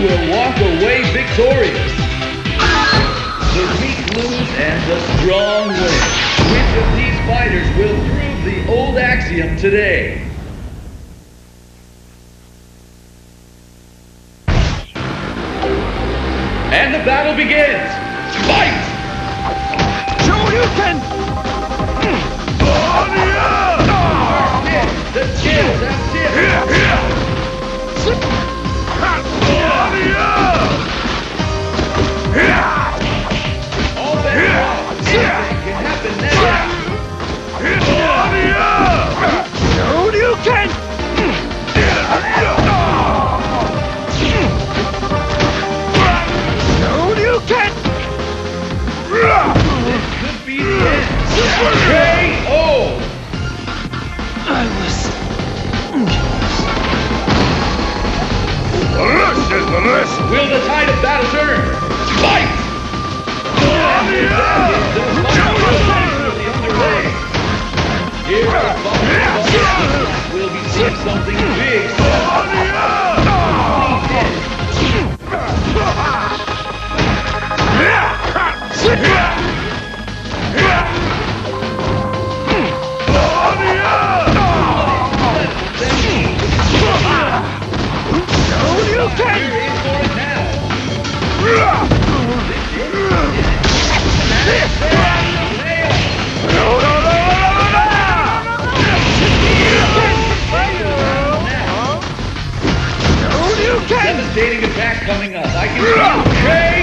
will walk away victorious. The weak lose and the strong win. Which of these fighters will prove the old axiom today? And the battle begins! Fight! WHOOPIN! The skills have tipped! All that anything can happen now! WHOOPIN! This could be the end! KO! I was... Will the tide of battle turn? Fight! Here we'll be seeing something big. Devastating attack coming up. I can feel